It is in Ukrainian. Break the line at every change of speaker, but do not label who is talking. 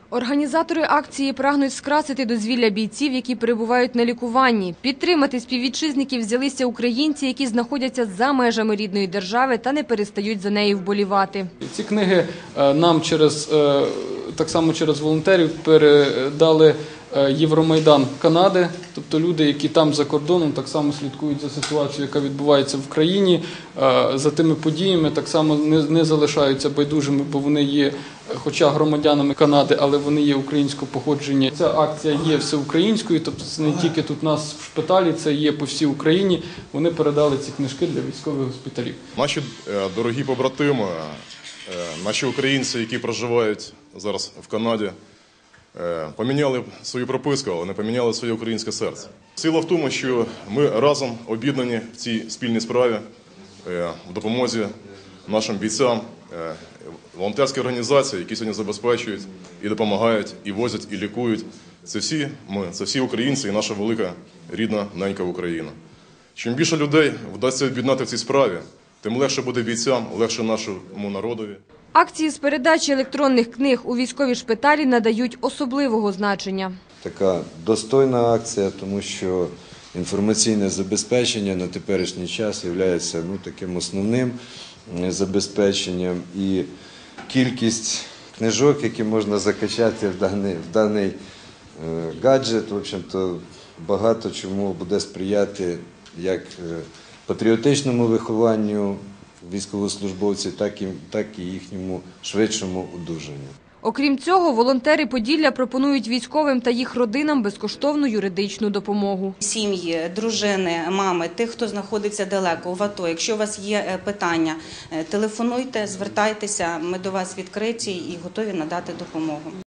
Організатори акції прагнуть скрасити дозвілля бійців, які перебувають на лікуванні. Підтримати співвітчизників взялися українці, які знаходяться за межами рідної держави та не перестають за неї вболівати.
Ці книги нам так само через волонтерів передали Євромайдан Канади, тобто люди, які там за кордоном так само слідкують за ситуацією, яка відбувається в країні, за тими подіями, так само не залишаються байдужими, бо вони є, хоча громадянами Канади, але вони є українського походження. Ця акція є всеукраїнською, тобто це не тільки тут у нас в шпиталі, це є по всій Україні. Вони передали ці книжки для військових госпіталів.
Наші дорогі побратими, наші українці, які проживають зараз в Канаді, поміняли свою прописку, але не поміняли своє українське серце. Сила в тому, що ми разом об'єднані в цій спільній справі, в допомозі нашим бійцям, волонтерські організації, які сьогодні забезпечують і допомагають, і возять, і лікують. Це всі ми, це всі українці і наша велика рідна ненька Україна. Чим більше людей вдасться об'єднати в цій справі, тим легше буде бійцям, легше нашому народові.
Акції з передачі електронних книг у військові шпиталі надають особливого значення.
Така достойна акція, тому що інформаційне забезпечення на теперішній час є таким основним забезпеченням. І кількість книжок, які можна закачати в даний гаджет, в общем-то, багато чому буде сприяти як патріотичному вихованню військовослужбовців, так і їхньому швидшому одужанню.
Окрім цього, волонтери Поділля пропонують військовим та їх родинам безкоштовну юридичну допомогу.
Сім'ї, дружини, мами, тих, хто знаходиться далеко, в АТО, якщо у вас є питання, телефонуйте, звертайтеся, ми до вас відкриті і готові надати допомогу.